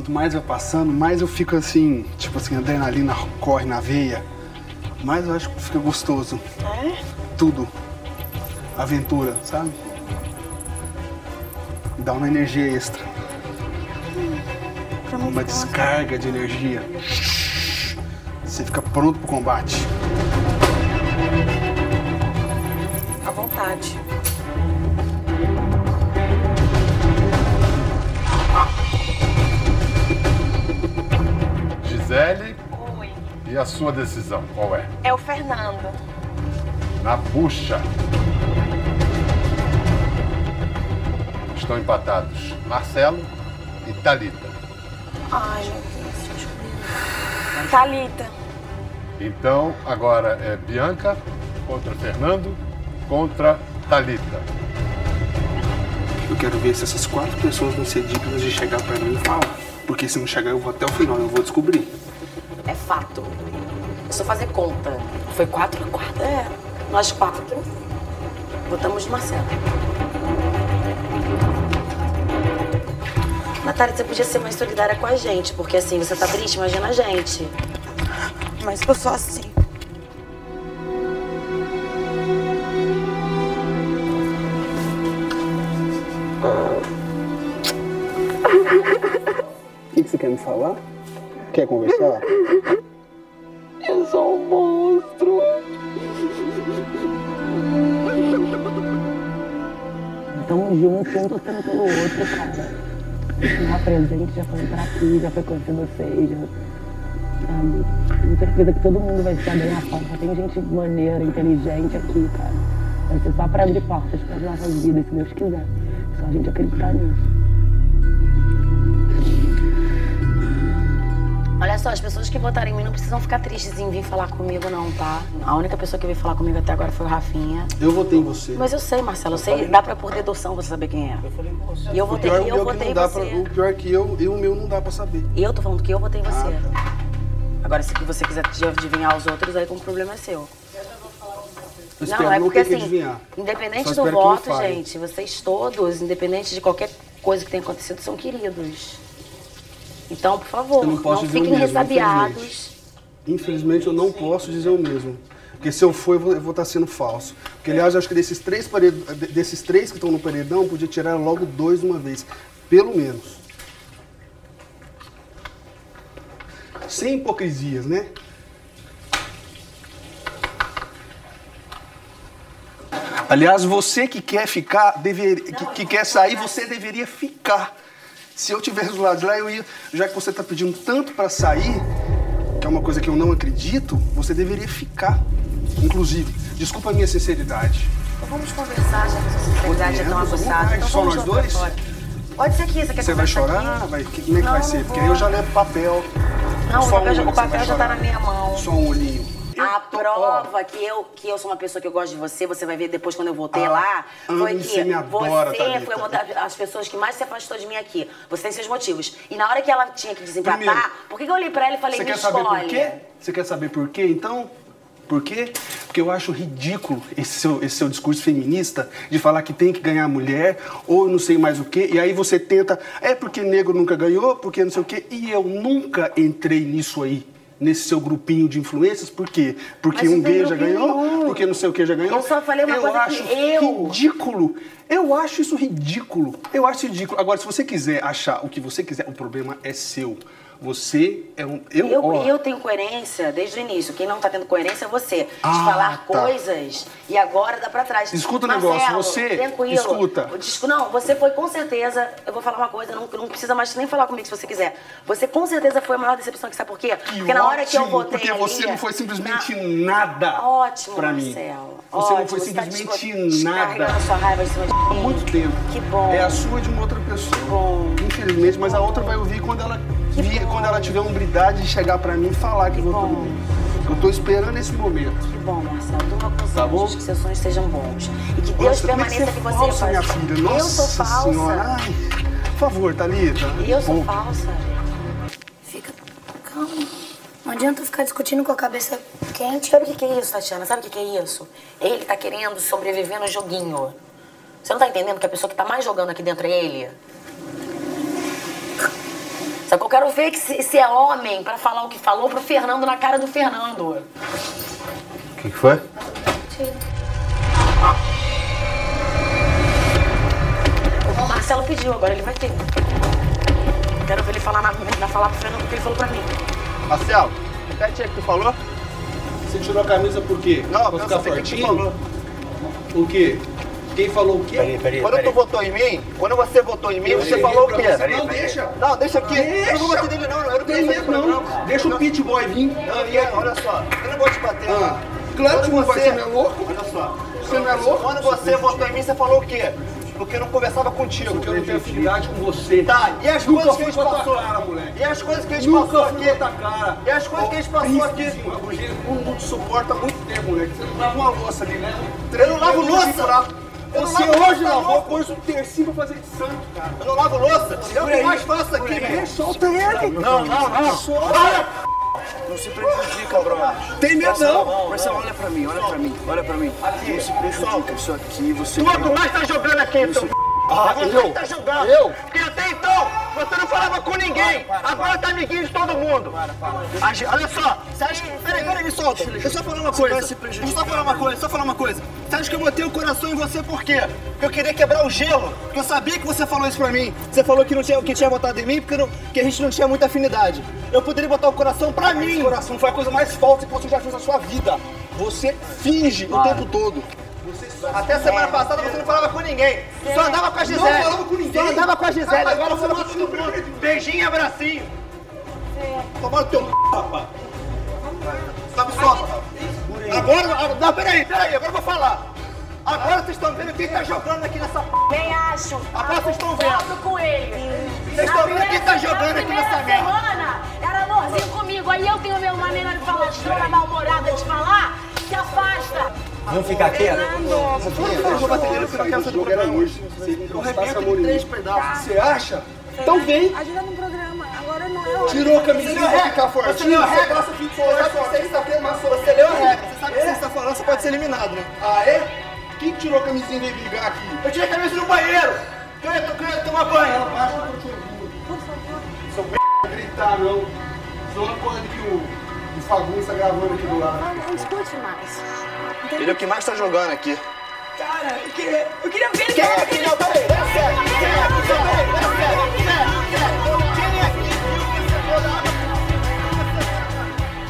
quanto mais vai passando, mais eu fico assim, tipo assim, a adrenalina corre na veia. Mais eu acho que fica gostoso. É? Tudo. Aventura, sabe? Dá uma energia extra. Uma descarga de energia. Você fica pronto pro combate. À vontade. Gisele, Oi. e a sua decisão, qual é? É o Fernando. Na bucha. Estão empatados Marcelo e Thalita. Ai, meu Deus, desculpa. Thalita. Então, agora é Bianca contra Fernando contra Thalita. Eu quero ver se essas 4 pessoas vão ser dignas de chegar pra mim e falar. Porque se não chegar, eu vou até o final, eu vou descobrir. É fato. É só fazer conta. Foi 4 a 4? É. Nós 4 votamos no Marcelo. Natália, você podia ser mais solidária com a gente, porque assim, você tá triste, imagina a gente. Mas eu sou assim. O que você quer me falar? Quer conversar? Eu sou um monstro. Estamos juntos, um torcendo pelo outro, cara. Continuar presente, já foi terapia, já foi conhecer vocês, já, sabe? Tenho certeza que todo mundo vai se dar bem na porta. Tem gente maneira, inteligente aqui, cara. Vai ser só pra abrir portas para as nossas vidas, se Deus quiser. Só a gente acreditar nisso. Olha só, as pessoas que votaram em mim não precisam ficar tristes em vir falar comigo, não, tá? A única pessoa que veio falar comigo até agora foi o Rafinha. Eu votei em você. Mas eu sei, Marcelo, eu sei, dá pra por dedução você saber quem é. Eu falei com você. E eu votei, eu votei em você. O pior é que o meu não dá pra saber. E eu tô falando que eu votei em você. Tá. Agora, se você quiser adivinhar os outros, aí o problema é seu. Eu espero Não, é porque ter que assim, adivinhar. independente Só do espero que não voto, falhe. gente, vocês todos, independente de qualquer coisa que tenha acontecido, são queridos. Então, por favor, Eu não posso dizer o fiquem mesmo, ressabiados. Infelizmente, eu não posso dizer o mesmo. Porque se eu for, eu vou estar sendo falso. Porque, aliás, eu acho que desses três que estão no paredão, eu podia tirar logo 2 de uma vez. Pelo menos. Sem hipocrisias, né? Aliás, você que quer ficar, que quer sair, você deveria ficar. Se eu tivesse do lado de lá, eu ia... Já que você está pedindo tanto para sair, que é uma coisa que eu não acredito, você deveria ficar. Inclusive, desculpa a minha sinceridade. Então vamos conversar, já que a sua sinceridade é tão aguçada. Então Só vamos nós lá pra dois? fora. Pode ser aqui, você quer Você vai conversar chorar? aqui? Como é que vai ser? não Porque vou. aí eu já levo papel. Não, Só o papel, um olho o que você papel vai já tá chorar. na minha mão. Só um olhinho. A prova que eu sou uma pessoa que eu gosto de você vai ver depois quando eu voltei lá, foi amo, que você me adora, você Thalita. foi uma das pessoas que mais se afastou de mim aqui. Você tem seus motivos. E na hora que ela tinha que desempatar, Primeiro, por que eu olhei pra ela e falei, Você me quer saber por escolhe? quê? Você quer saber por quê, então? Por quê? Porque eu acho ridículo esse seu discurso feminista de falar que tem que ganhar a mulher ou não sei mais o quê. E aí você tenta, é porque negro nunca ganhou, porque não sei o quê. E eu nunca entrei nisso aí. Nesse seu grupinho de influências, por quê? Porque Mas um não tem gay já grupinho ganhou? nenhum. Porque não sei o que já ganhou? Eu só falei uma coisa acho que eu... ridículo. Eu acho isso ridículo. Eu acho ridículo. Agora, se você quiser achar o que você quiser, o problema é seu. Você é um... Eu tenho coerência desde o início. Quem não tá tendo coerência é você. De falar tá. coisas e agora dá pra trás. Escuta o Marcelo, negócio, você... tranquilo. Escuta. Não, você foi com certeza... Eu vou falar uma coisa, não precisa mais nem falar comigo se você quiser. Você com certeza foi a maior decepção, que sabe por quê? Porque na hora que eu votei porque você ali, não foi simplesmente nada Ótimo, pra mim. Marcelo. Você Ótimo, não foi você tá simplesmente nada. descarregando a sua raiva em cima de Há mim. muito tempo. Que bom. É a sua de uma outra pessoa. bom. Infelizmente, mas a outra vai ouvir quando ela tiver a hombridade de chegar pra mim e falar que votou em mim. Eu tô esperando esse momento. Que bom, Marcelo. Durma com os Tá bom? anjos, que seus sonhos sejam bons. E que Deus Nossa, como é que permaneça você que é você falsa, minha faz. filha. Eu Nossa sou falsa. Senhora. Ai, por favor, Thalita. Eu sou Bom, falsa. Fica calma. Não adianta ficar discutindo com a cabeça quente. Sabe o que é isso, Tatiana? Sabe o que é isso? Ele tá querendo sobreviver no joguinho. Você não tá entendendo que a pessoa que tá mais jogando aqui dentro é ele? Só que eu quero ver que se é homem pra falar o que falou pro Fernando na cara do Fernando. O que foi? O Marcelo pediu, agora ele vai ter. Quero ver ele falar falar pro Fernando o que ele falou pra mim. Marcelo, repete aí o que tu falou. Você tirou a camisa por quê? Não, pra eu ficar só sei o que tu fortinho? falou. O quê? Quem falou o quê? Quando tu votou em mim, quando você votou em mim, você falou o quê? Não, deixa. Não, deixa aqui. Deixa. Eu não vou bater nele, não. Eu não Tem medo, não. Deixa o Pit Boy vir. Olha só, eu não vou te bater. Claro que não vai, você você não é louco? Olha só. Você não é louco? Quando você votou em mim, você falou o quê? Porque eu não conversava contigo. Porque eu não tenho afinidade com você. Tá, e as Nunca coisas que a fui gente com a tua passou? cara, moleque. E as coisas que a gente Nunca passou fui com a aqui? tua cara. E as coisas que a gente passou aqui? Todo mundo te suporta há muito tempo, moleque. Você não lava uma louça ali, né? Eu não lavo louça! Você hoje lavou, pôs um tercinho pra fazer de santo, cara. Eu não lavo louça! Eu que mais faço aqui, velho! Solta ele! Não! Não se prejudica, brother. Tem medo não! Marcelo, olha pra mim. Aqui, Não se prejudica, isso aqui você... tu mais tá jogando aqui, seu você tá jogando! Eu? Porque até então, você não falava com ninguém! Agora tá amiguinho de todo mundo! Olha só! Peraí, me solta! Deixa eu só falar uma coisa! Deixa eu só falar uma coisa! Você acha que eu botei o coração em você por quê? Porque eu queria quebrar o gelo! Porque eu sabia que você falou isso pra mim! Você falou que tinha votado em mim porque que a gente não tinha muita afinidade! Eu poderia botar o coração pra mim! O coração foi a coisa mais falsa que você já fez na sua vida! Você finge o tempo todo! Até semana passada você não falava com ninguém! Só andava com a Gisele! Não falava com ninguém! Só andava com a Gisele! Rapaz, Agora você você matou com todo todo mundo! mundo. Beijinho e abracinho! Tomar no teu rapaz! Sabe só? Agora, não, peraí, agora eu vou falar. Agora vocês estão vendo quem tá jogando aqui nessa Nem acho. Agora vocês estão vendo. Concordo com ele. Vocês estão vendo quem tá jogando aqui nessa Na merda. semana, era amorzinho comigo. Aí eu tenho a minha maneira de falar, de toda mal-humorada de falar, se afasta. Vamos ficar quietos? Eu vou bater nele porque eu não quero ser do programa hoje. Eu arrebento em 3 pedaços. Você acha? Então vem! Ajuda no programa. Agora não é hora. Tirou a camisinha, vai ficar Você fortinho. leu a regra? Você fim de semana Sabe que você está afirmação, você leu a regra. Você sabe que você está falando, você pode ser eliminado, né? Ah, é? Quem que tirou a camisinha e veio brigar aqui? Eu tirei a camisa no banheiro. Eu ia tomar banho. Baixa que eu te ouvindo. Seu não gritar, não. Senão não pode que o Fagundes tá gravando aqui do lado. Não discute mais. Ele é o que mais tá jogando aqui. Cara, eu queria ver ele. Quem é que não? Peraí, é sério.